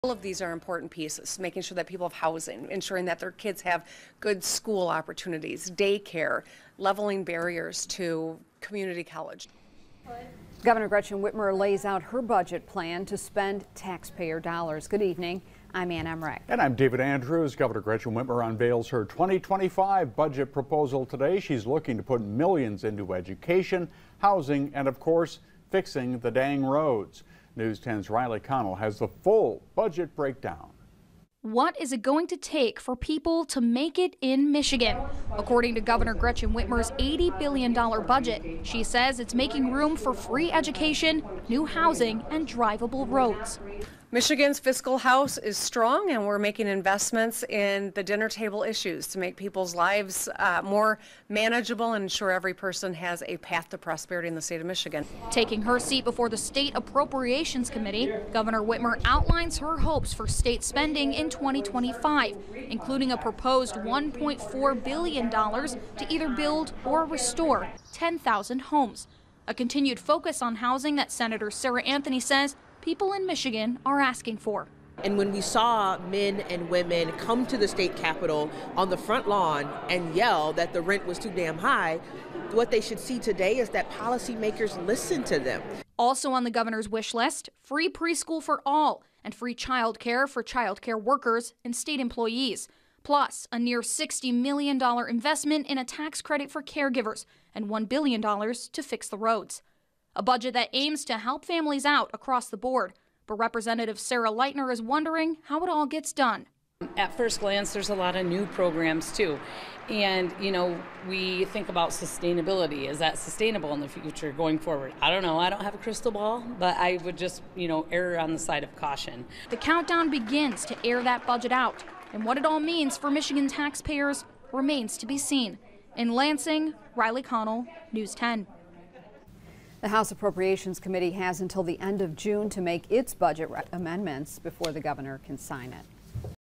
All of these are important pieces, making sure that people have housing, ensuring that their kids have good school opportunities, daycare, leveling barriers to community college. Governor Gretchen Whitmer lays out her budget plan to spend taxpayer dollars. Good evening. I'm Ann Emmerich. And I'm David Andrews. Governor Gretchen Whitmer unveils her 2025 budget proposal today. She's looking to put millions into education, housing, and of course, fixing the dang roads. News 10's Riley Connell has the full budget breakdown. What is it going to take for people to make it in Michigan? According to Governor Gretchen Whitmer's $80 billion budget, she says it's making room for free education, new housing, and drivable roads. Michigan's fiscal house is strong, and we're making investments in the dinner table issues to make people's lives more manageable and ensure every person has a path to prosperity in the state of Michigan. Taking her seat before the State Appropriations Committee, Governor Whitmer outlines her hopes for state spending in 2025, including a proposed $1.4 billion to either build or restore 10,000 homes. A continued focus on housing that Senator Sarah Anthony says people in Michigan are asking for. And when we saw men and women come to the state capitol on the front lawn and yell that the rent was too damn high, what they should see today is that policymakers listen to them. Also on the governor's wish list, free preschool for all and free child care for child care workers and state employees. Plus, a near $60 million investment in a tax credit for caregivers and $1 billion to fix the roads. A budget that aims to help families out across the board. But Representative Sarah Leitner is wondering how it all gets done. At first glance, there's a lot of new programs too. And, we think about sustainability. Is that sustainable in the future going forward? I don't know. I don't have a crystal ball, but I would just, err on the side of caution. The countdown begins to air that budget out. And what it all means for Michigan taxpayers remains to be seen. In Lansing, Riley Connell, News 10. The House Appropriations Committee has until the end of June to make its budget amendments before the governor can sign it.